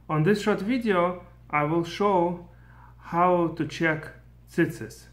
On this short video, I will show how to check tzitzis.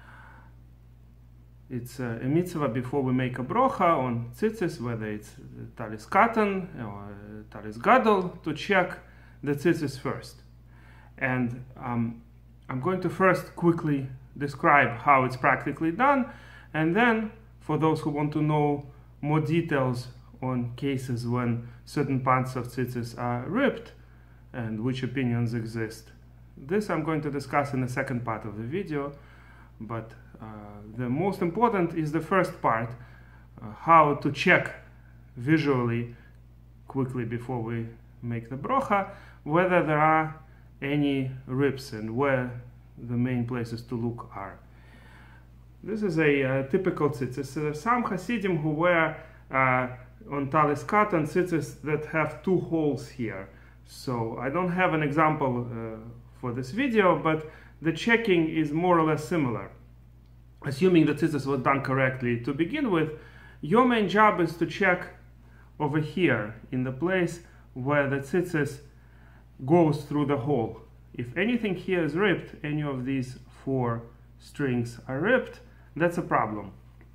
It's a mitzvah before we make a brocha on tzitzis, whether it's talis katan or talis gadol, to check the tzitzis first. And I'm going to first quickly describe how it's practically done, and then for those who want to know more details on cases when certain parts of tzitzis are ripped and which opinions exist. This I'm going to discuss in the second part of the video, but the most important is the first part, how to check visually quickly before we make the brocha whether there are any rips and where the main places to look are. This is a typical tzitzis. There are some Hasidim who wear on talis katan tzitzis that have two holes here. So I don't have an example for this video, but the checking is more or less similar. Assuming the tzitzis was done correctly to begin with, your main job is to check over here in the place where the tzitzis goes through the hole. If anything here is ripped, any of these four strings are ripped, that's a problem.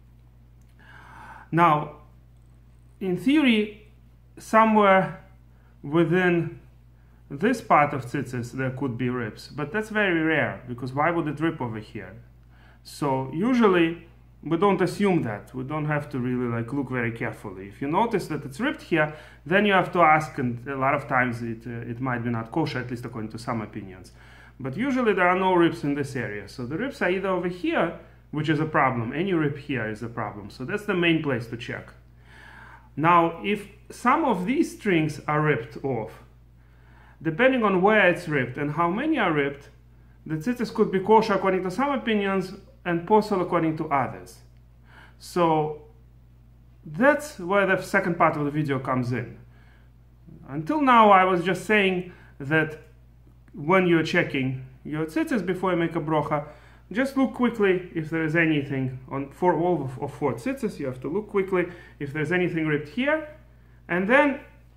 Now, in theory, somewhere within this part of tzitzis there could be rips, but that's very rare, because why would it rip over here? So usually we don't assume that. We don't have to really look very carefully. If you notice that it's ripped here, then you have to ask, and a lot of times it might be not kosher, at least according to some opinions. But usually there are no rips in this area. So the rips are either over here, which is a problem. Any rip here is a problem. So that's the main place to check. Now, if some of these strings are ripped off, depending on where it's ripped and how many are ripped, the tzitzis could be kosher according to some opinions and posel according to others. So that's where the second part of the video comes in. Until now I was just saying that when you're checking your tzitzis before you make a brocha, just look quickly if there is anything for all of four tzitzis. You have to look quickly if there's anything ripped here, and then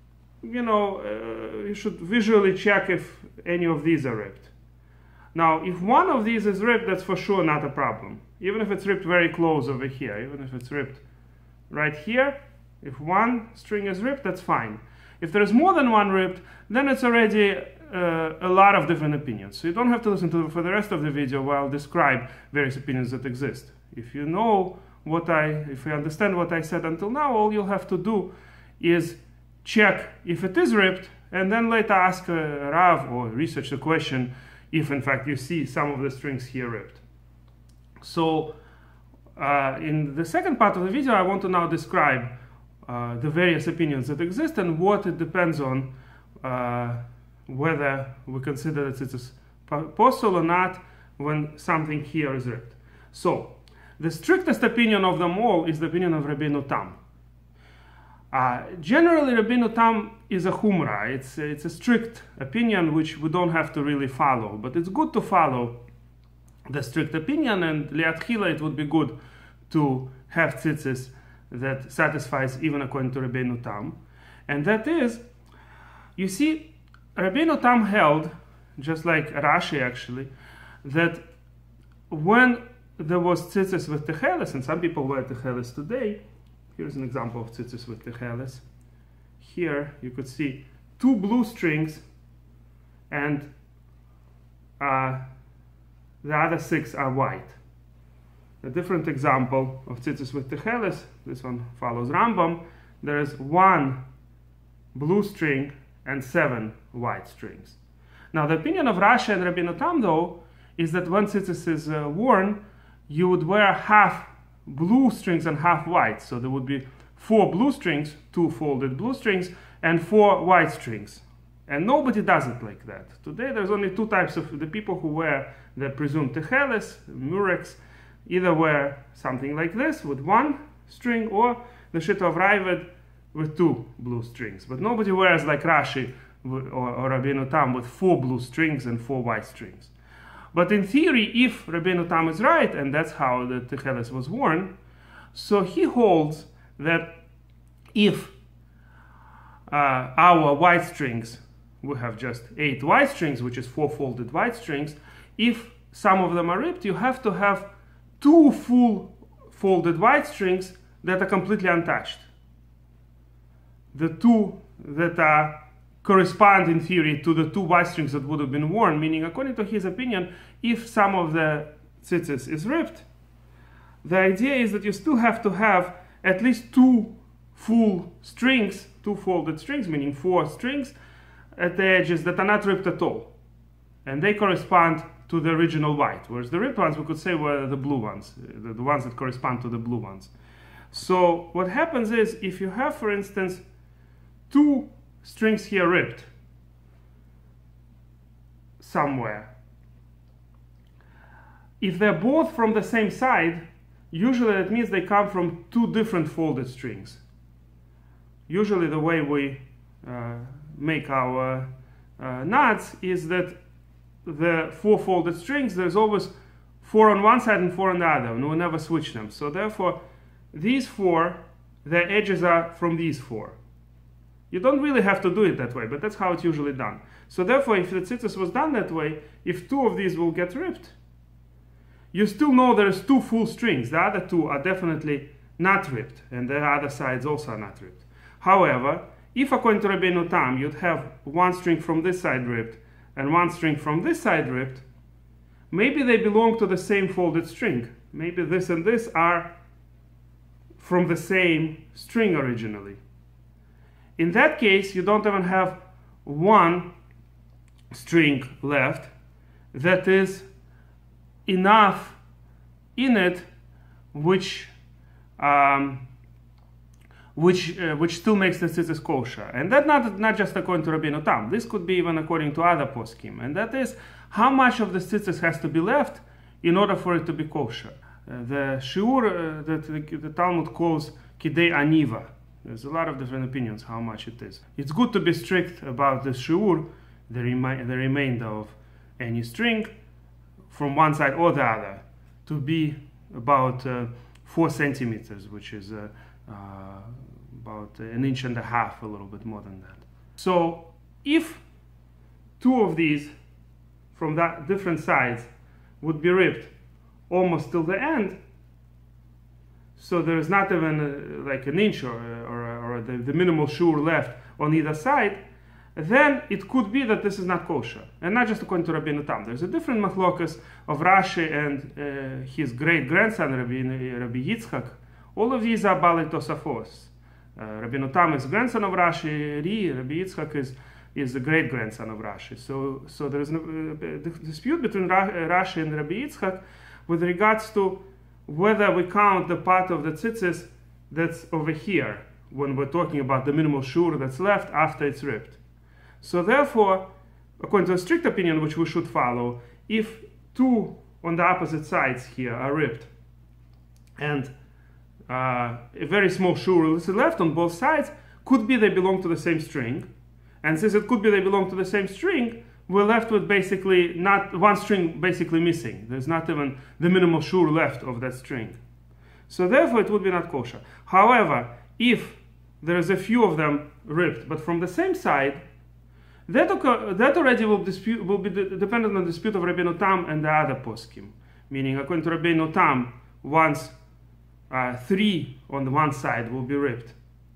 you should visually check if any of these are ripped. Now, if one of these is ripped, that's for sure not a problem. Even if it's ripped very close over here, even if it's ripped right here, if one string is ripped, that's fine. If there's more than one ripped, then it's already a lot of different opinions. So you don't have to listen to for the rest of the video where I'll describe various opinions that exist. If you know if you understand what I said until now, all you'll have to do is check if it is ripped, and then later ask a Rav or research the question if in fact you see some of the strings here ripped. So in the second part of the video, I want to now describe the various opinions that exist and what it depends on whether we consider that it's posel or not when something here is ripped. So the strictest opinion of them all is the opinion of Rabbeinu Tam. Generally, Rabbeinu Tam is a humra. It's a strict opinion which we don't have to really follow, but it's good to follow the strict opinion, and liatchila it would be good to have tzitzis that satisfies even according to Rabbeinu Tam. And that is, you see, Rabbeinu Tam held, just like Rashi actually, that when there was tzitzis with techeles, and some people wear techeles today. Here's an example of tzitzis with techeles. Here you could see two blue strings and the other six are white. A different example of tzitzis with techeles, this one follows Rambam, there is one blue string and 7 white strings. Now the opinion of Rashi and Rabbeinu Tam though is that when tzitzis is worn, you would wear half blue strings and half white. So there would be 4 blue strings, 2 folded blue strings, and 4 white strings. And nobody does it like that. Today there's only 2 types of the people who wear the presumed techeles, murex, either wear something like this with 1 string, or the shita of Raavad with 2 blue strings. But nobody wears like Rashi or Rabbeinu Tam with 4 blue strings and 4 white strings. But in theory, if Rabbeinu Tam is right, and that's how the techeles was worn, so he holds that if our white strings we have just 8 white strings, which is 4 folded white strings. If some of them are ripped, you have to have 2 full folded white strings that are completely untouched. The 2 that correspond in theory to the 2 white strings that would have been worn, meaning according to his opinion, if some of the tzitzis is ripped, the idea is that you still have to have at least 2 full strings, 2 folded strings, meaning 4 strings at the edges that are not ripped at all. And they correspond to the original white, whereas the ripped ones we could say were the blue ones, the ones that correspond to the blue ones. So what happens is, if you have, for instance, 2 strings here ripped somewhere, if they're both from the same side, usually that means they come from 2 different folded strings. Usually the way we make our knots is that the 4 folded strings, there's always 4 on one side and 4 on the other, and we never switch them. So therefore, these 4, their edges are from these 4. You don't really have to do it that way, but that's how it's usually done. So therefore, if the tzitzis was done that way, if 2 of these will get ripped, you still know there's 2 full strings. The other 2 are definitely not ripped, and the other sides also are not ripped. However, if according to Rabbeinu Tam, you'd have 1 string from this side ripped and 1 string from this side ripped, maybe they belong to the same folded string. Maybe this and this are from the same string originally. In that case, you don't even have 1 string left that is enough in it which still makes the tzitzis kosher. And that's not just according to Rabbeinu Tam. This could be even according to other poskim. And that is how much of the tzitzis has to be left in order for it to be kosher. The shiur that the Talmud calls kidei aniva. There's a lot of different opinions how much it is. It's good to be strict about the shiur, the remainder of any string, from one side or the other, to be about 4 centimeters, which is about 1.5 inches, a little bit more than that. So if 2 of these from that different sides would be ripped almost till the end, so there is not even like 1 inch or the minimal shiur left on either side, then it could be that this is not kosher. And not just according to Rabbeinu Tam. There's a different machlokas of Rashi and his great-grandson, Rabbi Yitzchak. All of these are Balei Tosafos. Rabbeinu Tam is grandson of Rashi, Rabbi Yitzchak is the great-grandson of Rashi. So there is a dispute between Rashi and Rabbi Yitzchak with regards to whether we count the part of the tzitzis that's over here when we're talking about the minimal shiur that's left after it's ripped. So therefore, according to a strict opinion which we should follow, if 2 on the opposite sides here are ripped and a very small shiur is left on both sides, could be they belong to the same string. And since it could be they belong to the same string, we're left with basically not 1 string basically missing. There's not even the minimal shiur left of that string. So therefore it would be not kosher. However, if there is a few of them ripped, but from the same side, that already will be dependent on the dispute of Rabbeinu Tam and the other poskim. Meaning, according to Rabbeinu Tam, once 3 on the one side will be ripped,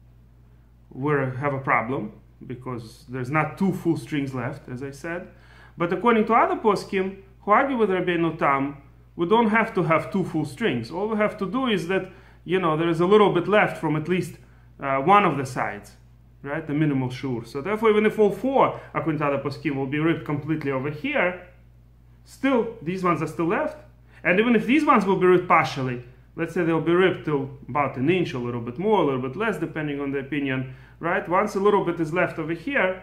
we'll have a problem, because there's not 2 full strings left, as I said. But according to other poskim, who argue with Rabbeinu Tam, we don't have to have 2 full strings. All we have to do is that, there is a little bit left from at least one of the sides, right? The minimal shiur. So therefore, even if all 4, according to other poskim, will be ripped completely over here, still, these ones are still left. And even if these ones will be ripped partially, let's say they'll be ripped to about 1 inch, a little bit more, a little bit less, depending on the opinion, right? Once a little bit is left over here,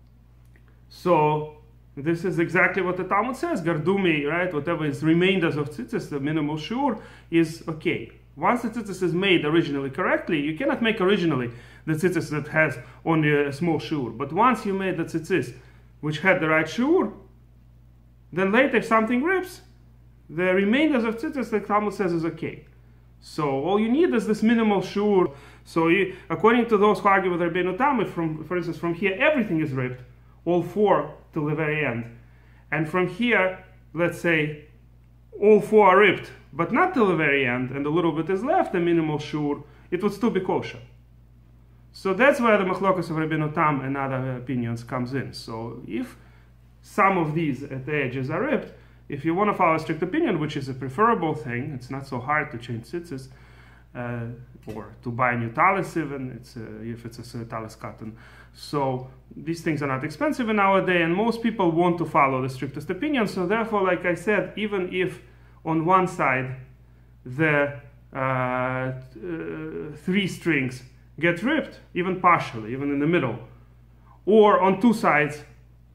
so this is exactly what the Talmud says, Gardumi, right? Whatever is remainders of tzitzis, the minimal shiur, is okay. Once the tzitzis is made originally correctly, you cannot make originally the tzitzis that has only a small shiur. But once you made the tzitzis which had the right shiur, then later if something rips, the remainders of tzitzis, the Talmud says, is okay. So all you need is this minimal shiur. So according to those who argue with Rabbeinu Tam, if for instance from here everything is ripped, all 4 till the very end. And from here, let's say all 4 are ripped, but not till the very end, and a little bit is left, a minimal shur, it would still be kosher. So that's where the machlokas of Rabbeinu Tam and other opinions comes in. So if some of these at the edges are ripped, if you want to follow a strict opinion, which is a preferable thing, it's not so hard to change tzitzis, or to buy a new talis even, if it's a talis cotton. So these things are not expensive in our day, and most people want to follow the strictest opinion. So therefore, like I said, even if on one side the 3 strings get ripped, even partially, even in the middle, or on 2 sides,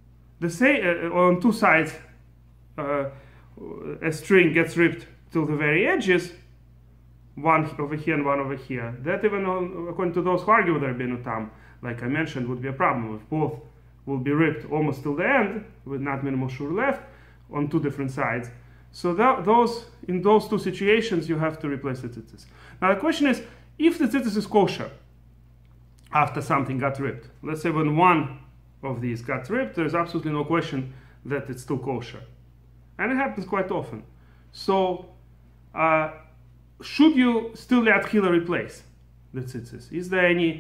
a string gets ripped till the very edges, one over here and one over here. That even according to those who argue with Rabbeinu Tam, like I mentioned, would be a problem if both will be ripped almost till the end with not minimal shur left on 2 different sides. So in those 2 situations you have to replace the tzitzis. Now the question is, if the tzitzis is kosher after something got ripped, let's say when one of these got ripped, there's absolutely no question that it's still kosher. And it happens quite often. So should you still le'atchila replace the tzitzis? Is there any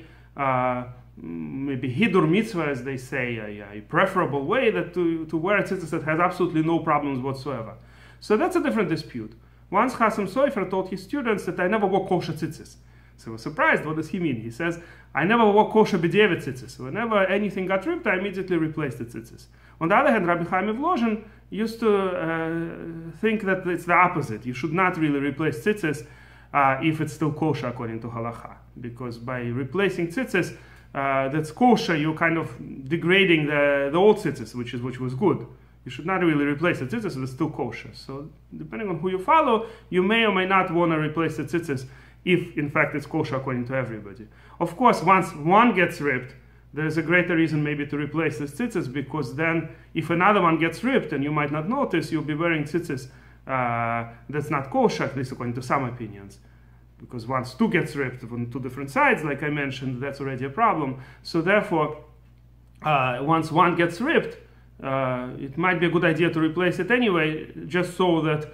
maybe hidur mitzvah, as they say, a preferable way that to wear a tzitzis that has absolutely no problems whatsoever? So that's a different dispute. Once Chasam Sofer told his students that I never wore kosher tzitzis. So they were surprised. What does he mean? He says, I never wore kosher b'diavad tzitzis. Whenever anything got ripped, I immediately replaced the tzitzis. On the other hand, Rabbi Chaim Evlozhin used to think that it's the opposite. You should not really replace tzitzis if it's still kosher according to halacha. Because by replacing tzitzis that's kosher, you're kind of degrading the old tzitzis, which was good. You should not really replace the tzitzis that's still kosher. So depending on who you follow, you may or may not want to replace the tzitzis if in fact it's kosher according to everybody. Of course, once one gets ripped, there's a greater reason maybe to replace the tzitzis, because then if another one gets ripped and you might not notice, you'll be wearing tzitzis that's not kosher, at least according to some opinions. Because once 2 gets ripped on 2 different sides, like I mentioned, that's already a problem. So therefore, once one gets ripped, it might be a good idea to replace it anyway, just so that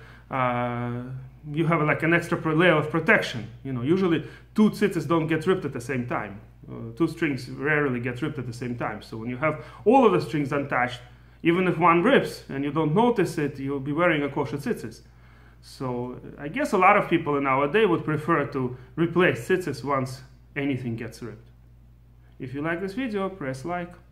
you have like an extra layer of protection. Usually 2 tzitzis don't get ripped at the same time. 2 strings rarely get ripped at the same time. So when you have all of the strings untouched, even if one rips and you don't notice it, you'll be wearing a kosher tzitzis. So I guess a lot of people in our day would prefer to replace tzitzis once anything gets ripped. If you like this video, press like.